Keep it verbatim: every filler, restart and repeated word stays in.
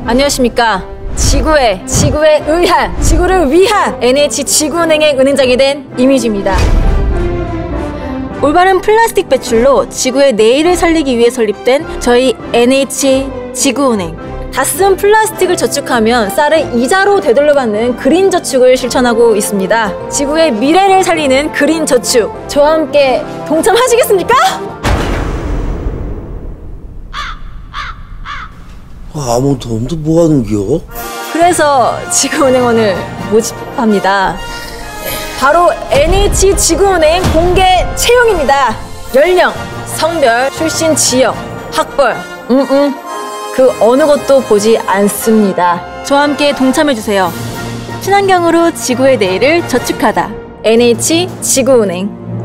안녕하십니까. 지구에, 지구에 의한, 지구를 위한 엔에이치지구은행의 은행장이 된 이미지입니다. 올바른 플라스틱 배출로 지구의 내일을 살리기 위해 설립된 저희 엔에이치지구은행. 다 쓴 플라스틱을 저축하면 쌀을 이자로 되돌려받는 그린 저축을 실천하고 있습니다. 지구의 미래를 살리는 그린 저축. 저와 함께 동참하시겠습니까? 아무도 없는데 뭐 하는겨? 그래서 지구은행원을 모집합니다. 바로 엔에이치지구은행 공개 채용입니다. 연령, 성별, 출신 지역, 학벌, 음음 그 어느 것도 보지 않습니다. 저와 함께 동참해주세요. 친환경으로 지구의 내일을 저축하다. 엔에이치지구은행.